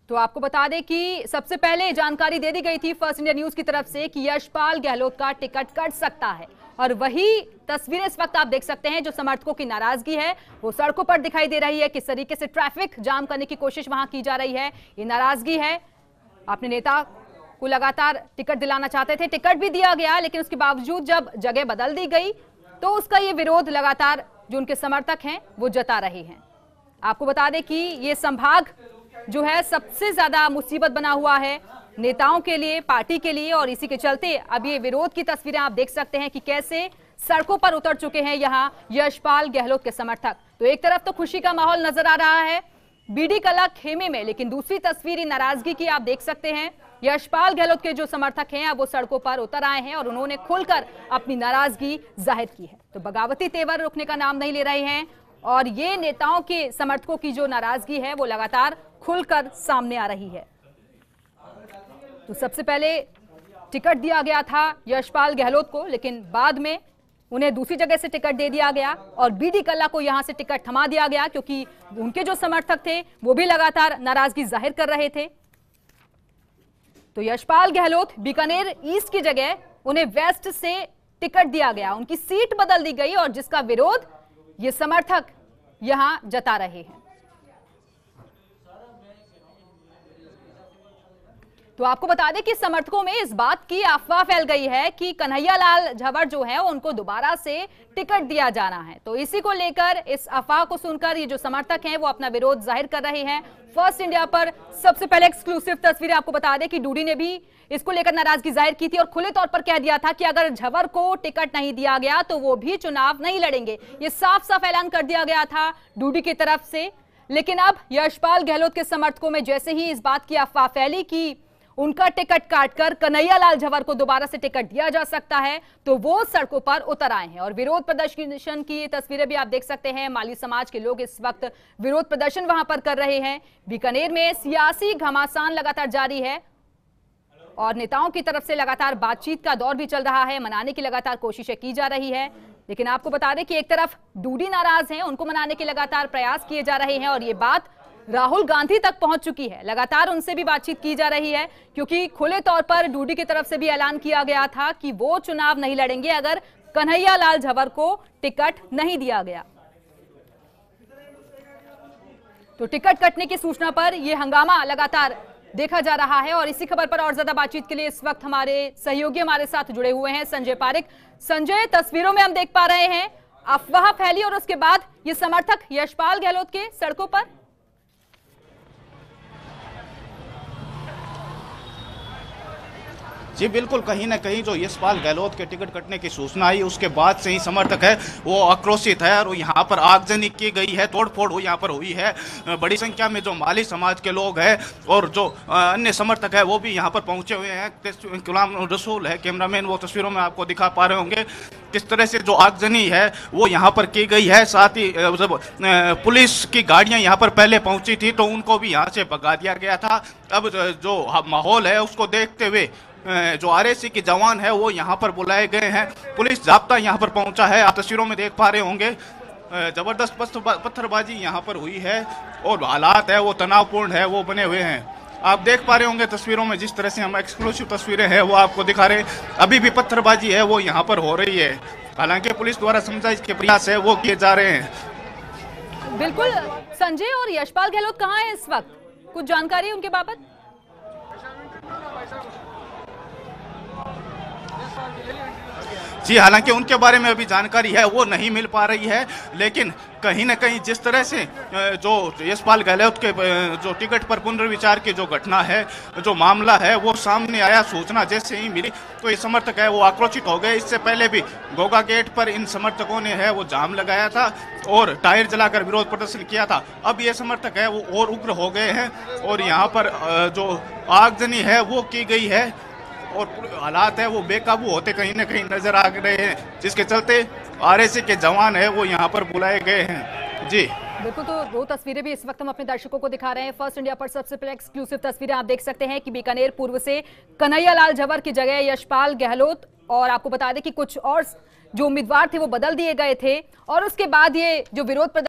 तो आपको बता दें कि सबसे पहले जानकारी दे दी गई थी फर्स्ट इंडिया न्यूज की तरफ से कि यशपाल गहलोत का टिकट कट सकता है और वही तस्वीरें इस वक्त आप देख सकते हैं। जो समर्थकों की नाराजगी है वो सड़कों पर दिखाई दे रही है। किस तरीके से ट्रैफिक जाम करने की कोशिश वहां की जा रही है, ये नाराजगी है। अपने नेता को लगातार टिकट दिलाना चाहते थे, टिकट भी दिया गया, लेकिन उसके बावजूद जब जगह बदल दी गई तो उसका ये विरोध लगातार जो उनके समर्थक हैं वो जता रहे हैं। आपको बता दें कि ये संभाग जो है सबसे ज्यादा मुसीबत बना हुआ है नेताओं के लिए, पार्टी के लिए, और इसी के चलते अब ये विरोध की तस्वीरें आप देख सकते हैं कि कैसे सड़कों पर उतर चुके हैं यहां यशपाल गहलोत के समर्थक। तो एक तरफ तो खुशी का माहौल नजर आ रहा है बीडी कला खेमे में, लेकिन दूसरी तस्वीर नाराजगी की आप देख सकते हैं। यशपाल गहलोत के जो समर्थक हैं अब वो सड़कों पर उतर आए हैं और उन्होंने खुलकर अपनी नाराजगी जाहिर की है। तो बगावती तेवर रुकने का नाम नहीं ले रहे हैं और ये नेताओं के समर्थकों की जो नाराजगी है वो लगातार खुलकर सामने आ रही है। तो सबसे पहले टिकट दिया गया था यशपाल गहलोत को, लेकिन बाद में उन्हें दूसरी जगह से टिकट दे दिया गया और बीडी कल्ला को यहां से टिकट थमा दिया गया, क्योंकि उनके जो समर्थक थे वो भी लगातार नाराजगी जाहिर कर रहे थे। तो यशपाल गहलोत बीकानेर ईस्ट की जगह उन्हें वेस्ट से टिकट दिया गया, उनकी सीट बदल दी गई और जिसका विरोध ये समर्थक यहां जता रहे हैं। तो आपको बता दें कि समर्थकों में इस बात की अफवाह फैल गई है कि कन्हैयालाल झवर जो है उनको दोबारा से टिकट दिया जाना है। तो इसी को लेकर, इस अफवाह को सुनकर ये जो समर्थक हैं वो अपना विरोध जाहिर कर रहे हैं। फर्स्ट इंडिया पर सबसे पहले एक्सक्लूसिव तस्वीरें आपको बता दें कि डूडी ने भी इसको लेकर नाराजगी जाहिर की थी और खुले तौर पर कह दिया था कि अगर झवर को टिकट नहीं दिया गया तो वो भी चुनाव नहीं लड़ेंगे। ये साफ साफ ऐलान कर दिया गया था डूडी की तरफ से। लेकिन अब यशपाल गहलोत के समर्थकों में जैसे ही इस बात की अफवाह फैली कि उनका टिकट काटकर कन्हैयालाल झवर को दोबारा से टिकट दिया जा सकता है, तो वो सड़कों पर उतर आए हैं और विरोध प्रदर्शन की तस्वीरें भी आप देख सकते हैं। माली समाज के लोग इस वक्त विरोध प्रदर्शन वहां पर कर रहे हैं। बीकानेर में सियासी घमासान लगातार जारी है और नेताओं की तरफ से लगातार बातचीत का दौर भी चल रहा है, मनाने की लगातार कोशिशें की जा रही है। लेकिन आपको बता दें कि एक तरफ डूडी नाराज हैं, उनको मनाने के लगातार प्रयास किए जा रहे हैं और ये बात राहुल गांधी तक पहुंच चुकी है। लगातार उनसे भी बातचीत की जा रही है, क्योंकि खुले तौर पर डूडी की तरफ से भी ऐलान किया गया था कि वो चुनाव नहीं लड़ेंगे अगर कन्हैयालाल झवर को टिकट नहीं दिया गया। तो टिकट कटने की सूचना पर यह हंगामा लगातार देखा जा रहा है और इसी खबर पर और ज्यादा बातचीत के लिए इस वक्त हमारे सहयोगी हमारे साथ जुड़े हुए हैं संजय पारिक। संजय, तस्वीरों में हम देख पा रहे हैं अफवाह फैली और उसके बाद ये समर्थक यशपाल गहलोत के सड़कों पर। जी बिल्कुल, कहीं ना कहीं जो यशपाल गहलोत के टिकट कटने की सूचना आई उसके बाद से ही समर्थक है वो आक्रोशित है और यहाँ पर आगजनी की गई है, तोड़फोड़ यहाँ पर हुई है। बड़ी संख्या में जो माली समाज के लोग हैं और जो अन्य समर्थक है वो भी यहाँ पर पहुँचे हुए हैं। गुलाम रसूल है कैमरामैन, वो तस्वीरों में आपको दिखा पा रहे होंगे किस तरह से जो आगजनी है वो यहाँ पर की गई है। साथ ही जब पुलिस की गाड़ियाँ यहाँ पर पहले पहुँची थी तो उनको भी यहाँ से भगा दिया गया था। अब जो माहौल है उसको देखते हुए जो आरएसी के जवान है वो यहाँ पर बुलाए गए हैं। पुलिस जाब्ता यहाँ पर पहुँचा है, आप तस्वीरों में देख पा रहे होंगे। जबरदस्त पत्थरबाजी यहाँ पर हुई है और हालात है वो तनावपूर्ण है वो बने हुए हैं। आप देख पा रहे होंगे तस्वीरों में जिस तरह से हम एक्सक्लूसिव तस्वीरें हैं वो आपको दिखा रहे हैं। अभी भी पत्थरबाजी है वो यहाँ पर हो रही है, हालांकि पुलिस द्वारा समझाइश के प्रयास है वो किए जा रहे हैं। बिल्कुल संजय, और यशपाल गहलोत कहाँ है इस वक्त, कुछ जानकारी है उनके बाबत? जी, हालांकि उनके बारे में अभी जानकारी है वो नहीं मिल पा रही है, लेकिन कहीं ना कहीं जिस तरह से जो यशपाल गहलोत के जो टिकट पर पुनर्विचार की जो घटना है, जो मामला है वो सामने आया, सूचना जैसे ही मिली तो ये समर्थक है वो आक्रोशित हो गए। इससे पहले भी गोगा गेट पर इन समर्थकों ने है वो जाम लगाया था और टायर जलाकर विरोध प्रदर्शन किया था। अब ये समर्थक है वो और उग्र हो गए हैं और यहाँ पर जो आगजनी है वो की गई है और हालात है वो बेकाबू होते कहीं ना कहीं नजर आ रहे हैं, जिसके चलते आरएसी के जवान है वो यहाँ पर बुलाए गए हैं। जी बिल्कुल, तो दो तस्वीरें भी इस वक्त हम अपने दर्शकों को दिखा रहे हैं। फर्स्ट इंडिया पर सबसे पहले एक्सक्लूसिव तस्वीरें आप देख सकते हैं कि बीकानेर पूर्व से कन्हैयालाल झवर की जगह यशपाल गहलोत, और आपको बता दें कि कुछ और जो उम्मीदवार थे वो बदल दिए गए थे और उसके बाद ये जो विरोध